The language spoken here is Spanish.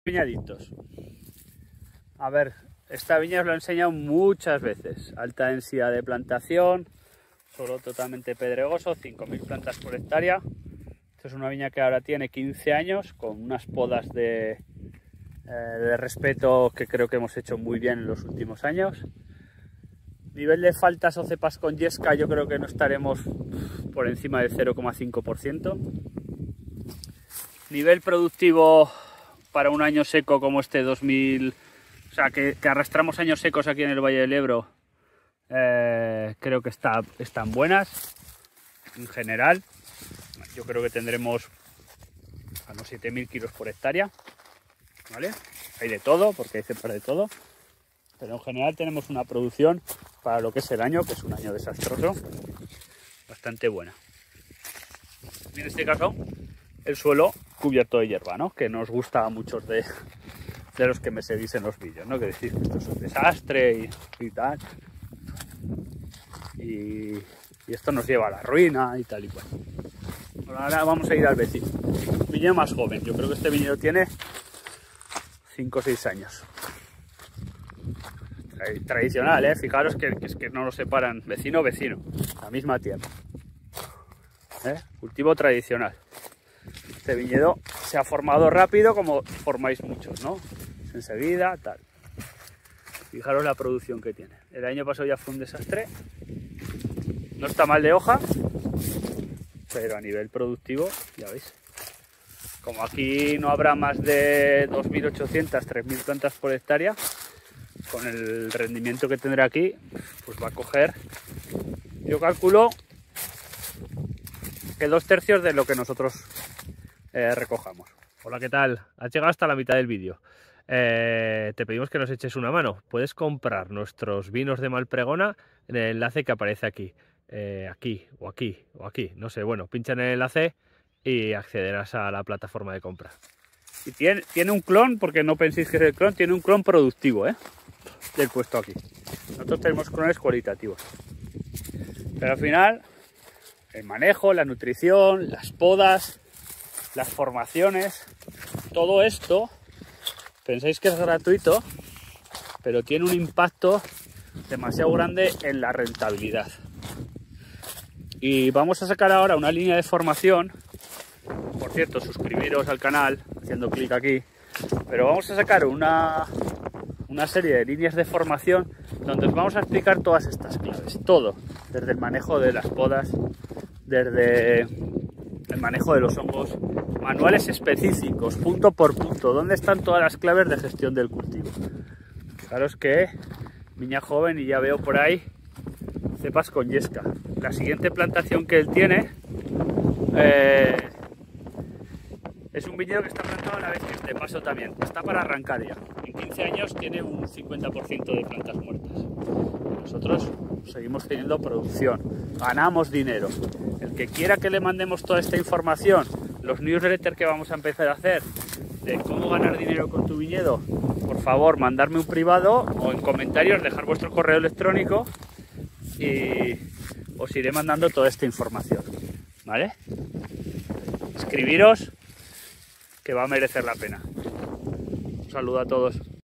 Viñaditos. A ver, esta viña os la he enseñado muchas veces. Alta densidad de plantación, suelo totalmente pedregoso, 5.000 plantas por hectárea. Esta es una viña que ahora tiene 15 años, con unas podas de respeto que creo que hemos hecho muy bien en los últimos años. Nivel de faltas o cepas con yesca, yo creo que no estaremos por encima del 0,5%. Nivel productivo para un año seco como este 2000, o sea, que arrastramos años secos aquí en el Valle del Ebro, creo que están buenas en general. Yo creo que tendremos a unos 7.000 kilos por hectárea, ¿vale? Hay de todo, porque hay cepas de todo, pero en general tenemos una producción para lo que es el año, que es un año desastroso, bastante buena. Y en este caso, el suelo cubierto de hierba, ¿no? Que nos gusta a muchos de los que me seguís en los vídeos, ¿no? Que decís que esto es un desastre y tal. Y esto nos lleva a la ruina y tal y cual. Bueno, ahora vamos a ir al vecino. Viñedo más joven. Yo creo que este viñedo tiene 5 o 6 años. Tradicional, ¿eh? Fijaros que es que no lo separan vecino, la misma tierra. Cultivo tradicional. Este viñedo se ha formado rápido, como formáis muchos, ¿no? Enseguida, tal. Fijaros la producción que tiene. El año pasado ya fue un desastre. No está mal de hoja, pero a nivel productivo, ya veis. Como aquí no habrá más de 2.800, 3.000 plantas por hectárea, con el rendimiento que tendrá aquí, pues va a coger, yo calculo, que 2/3 de lo que nosotros recojamos. Hola, ¿qué tal? Has llegado hasta la mitad del vídeo. Te pedimos que nos eches una mano. Puedes comprar nuestros vinos de Malpregona en el enlace que aparece aquí. Aquí, no sé, bueno, pincha en el enlace y accederás a la plataforma de compra. Y tiene un clon, porque no penséis que es el clon, tiene un clon productivo, del puesto aquí. Nosotros tenemos clones cualitativos. Pero al final, el manejo, la nutrición, las podas, las formaciones, todo esto, pensáis que es gratuito, pero tiene un impacto demasiado grande en la rentabilidad. Y vamos a sacar ahora una línea de formación. Por cierto, suscribiros al canal haciendo clic aquí. Pero vamos a sacar una serie de líneas de formación donde os vamos a explicar todas estas claves. Todo, desde el manejo de las podas, desde el manejo de los hongos, manuales específicos, punto por punto, dónde están todas las claves de gestión del cultivo. Fijaros que viña joven y ya veo por ahí cepas con yesca. La siguiente plantación que él tiene es un viñedo que está plantado a la vez que este paso también. Está para arrancar ya. En 15 años tiene un 50% de plantas muertas. Nosotros seguimos teniendo producción, ganamos dinero. El que quiera que le mandemos toda esta información, los newsletters que vamos a empezar a hacer de cómo ganar dinero con tu viñedo, por favor, mandarme un privado o en comentarios dejar vuestro correo electrónico y os iré mandando toda esta información, ¿vale? Escribiros, que va a merecer la pena. Un saludo a todos.